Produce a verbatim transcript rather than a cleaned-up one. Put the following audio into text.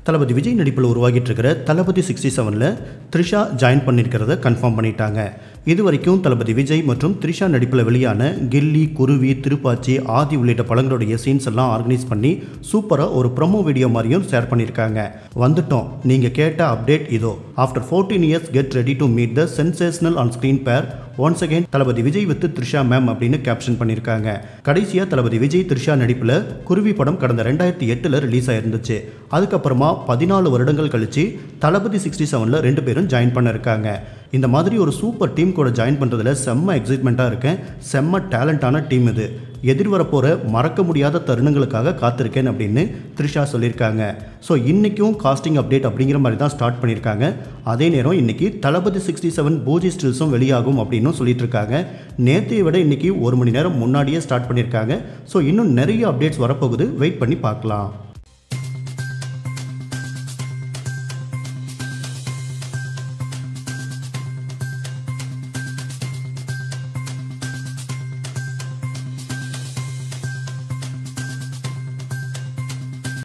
தளபதி விஜய் நடிப்பில் உருவாகிட்டு இருக்கிற தளபதி சிக்ஸ்டி செவனில் த்ரிஷா ஜாயின் பண்ணியிருக்கிறத கன்ஃபார்ம் பண்ணிட்டாங்க. இது வரைக்கும் தளபதி விஜய் மற்றும் த்ரிஷா நடிப்பில் வெளியான கில்லி, குருவி, திருப்பாச்சி, ஆதி உள்ளிட்ட படங்களுடைய சீன்ஸ் எல்லாம் ஆர்கனைஸ் பண்ணி சூப்பராக ஒரு ப்ரொமோ வீடியோ மாதிரியும் ஷேர் பண்ணியிருக்காங்க. வந்துட்டோம், நீங்கள் கேட்ட அப்டேட் இதோ. After fourteen years get ready to meet the sensational on screen pair once again Thalapathy Vijay with Trisha ma'am அப்படின்னு கேப்ஷன் பண்ணியிருக்காங்க. கடைசியாக தளபதி விஜய் த்ரிஷா நடிப்பில் குருவி படம் கடந்த ரெண்டாயிரத்தி எட்டில் ரிலீஸ் ஆயிருந்துச்சு. அதுக்கப்புறமா பதினாலு வருடங்கள் கழிச்சு தளபதி சிக்ஸ்டி செவனில் ரெண்டு பேரும் ஜாயின் பண்ண இருக்காங்க. இந்த மாதிரி ஒரு சூப்பர் டீம் கூட ஜாயின் பண்ணுறதுல செம்ம எக்ஸைட்மெண்ட்டாக இருக்கேன். செம்ம டேலண்டான டீம் இது. எதிர்வரப்போகிற மறக்க முடியாத தருணங்களுக்காக காத்திருக்கேன் அப்படின்னு த்ரிஷா சொல்லியிருக்காங்க. ஸோ இன்றைக்கும் காஸ்டிங் அப்டேட் அப்படிங்கிற மாதிரி தான் ஸ்டார்ட் பண்ணியிருக்காங்க. அதே நேரம் இன்றைக்கி தளபதி சிக்ஸ்டி செவன் பூஜி ஸ்டில்ஸும் வெளியாகும் அப்படின்னு சொல்லிட்டு இருக்காங்க. நேற்றையை விட இன்றைக்கி ஒரு மணி நேரம் முன்னாடியே ஸ்டார்ட் பண்ணியிருக்காங்க. ஸோ இன்னும் நிறைய அப்டேட்ஸ் வரப்போகுது, வெயிட் பண்ணி பார்க்கலாம்.